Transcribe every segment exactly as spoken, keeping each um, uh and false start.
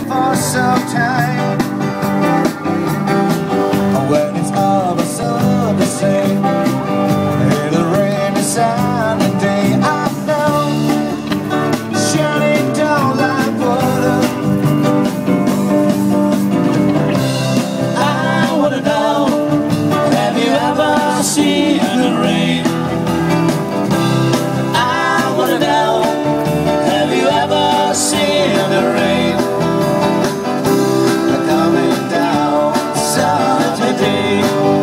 for some time. When it's all of so the same, it'll rain a sunny day. I know, shining down like water. I wanna know, have you ever seen the rain? I wanna know, have you ever seen the rain? Coming down Sunday day.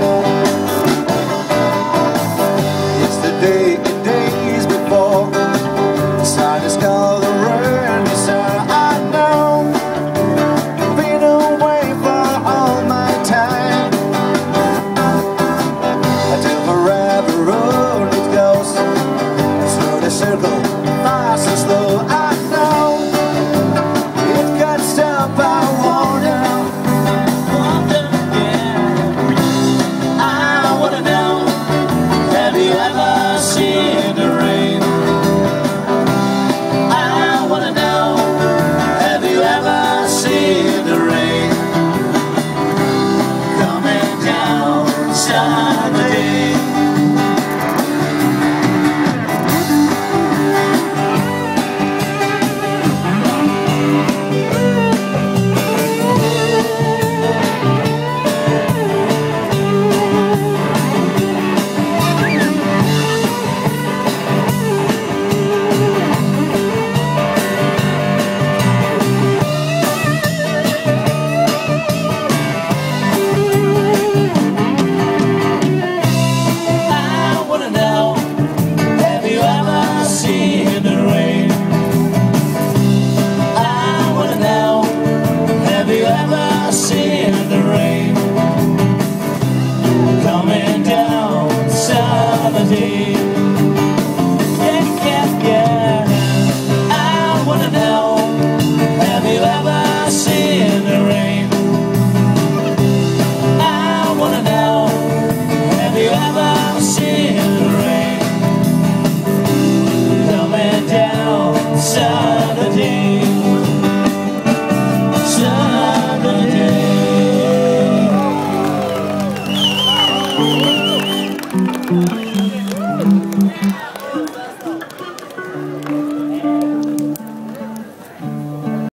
It's the day, the days before the sun is called the rain. So I know, been away for all my time. Until forever road it goes through the circle, fast and slow. I know it can't stop. I